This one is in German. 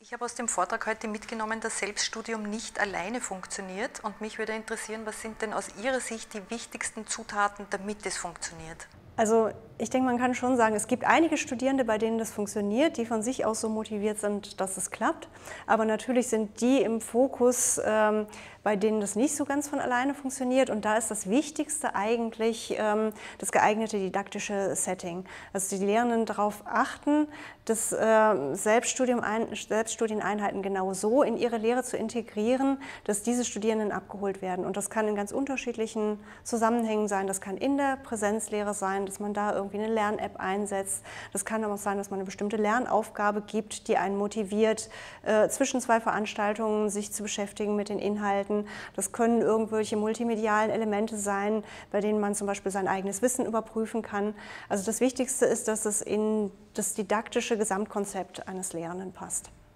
Ich habe aus dem Vortrag heute mitgenommen, dass Selbststudium nicht alleine funktioniert, und mich würde interessieren, was sind denn aus Ihrer Sicht die wichtigsten Zutaten, damit es funktioniert? Also ich denke, man kann schon sagen, es gibt einige Studierende, bei denen das funktioniert, die von sich aus so motiviert sind, dass es klappt. Aber natürlich sind die im Fokus, bei denen das nicht so ganz von alleine funktioniert. Und da ist das Wichtigste eigentlich das geeignete didaktische Setting. Also die Lehrenden darauf achten, dass Selbststudieneinheiten genau so in ihre Lehre zu integrieren, dass diese Studierenden abgeholt werden. Und das kann in ganz unterschiedlichen Zusammenhängen sein. Das kann in der Präsenzlehre sein, dass man da irgendwie eine Lern-App einsetzt. Das kann aber auch sein, dass man eine bestimmte Lernaufgabe gibt, die einen motiviert, zwischen zwei Veranstaltungen sich zu beschäftigen mit den Inhalten. Das können irgendwelche multimedialen Elemente sein, bei denen man zum Beispiel sein eigenes Wissen überprüfen kann. Also das Wichtigste ist, dass es in das didaktische Gesamtkonzept eines Lehrenden passt.